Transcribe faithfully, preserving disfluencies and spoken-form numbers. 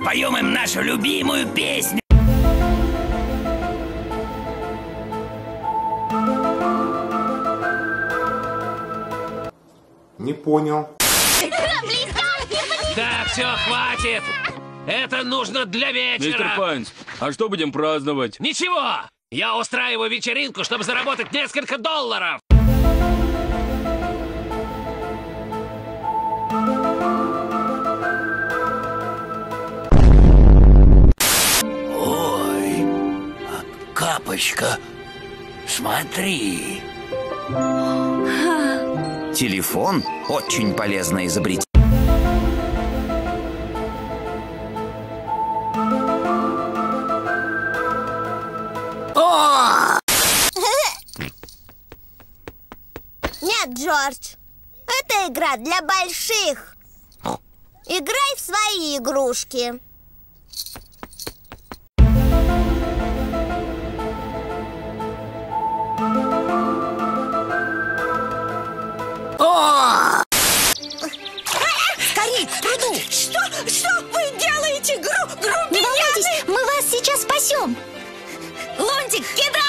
Поем им нашу любимую песню. Не понял. Так, все, хватит. Это нужно для вечера. Мистер Пайнс, а что будем праздновать? Ничего. Я устраиваю вечеринку, чтобы заработать несколько долларов. Ой, Капочка, смотри. Телефон – очень полезное изобретение. Нет, Джордж, это игра для больших. Играй в свои игрушки. Скорей, к пруду! Что? Что вы делаете, гру грубияны? Не волнуйтесь, мы вас сейчас спасем. Лунтик, кидай!